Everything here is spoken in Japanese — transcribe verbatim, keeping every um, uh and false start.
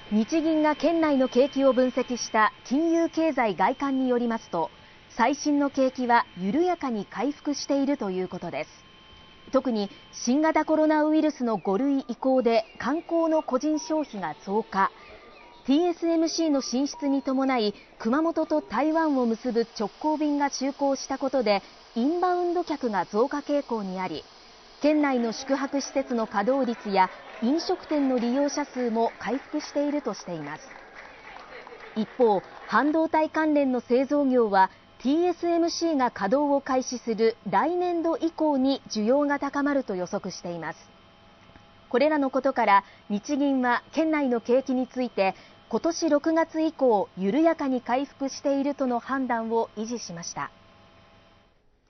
日銀が県内の景気を分析した金融経済概観によりますと、最新の景気は緩やかに回復しているということです。特に新型コロナウイルスのご類移行で観光の個人消費が増加、ティーエスエムシー の進出に伴い熊本と台湾を結ぶ直行便が就航したことでインバウンド客が増加傾向にあり、県内の宿泊施設の稼働率や飲食店の利用者数も回復しているとしています。一方、半導体関連の製造業は ティーエスエムシー が稼働を開始する来年度以降に需要が高まると予測しています。これらのことから日銀は県内の景気について今年ろくがつ以降緩やかに回復しているとの判断を維持しました。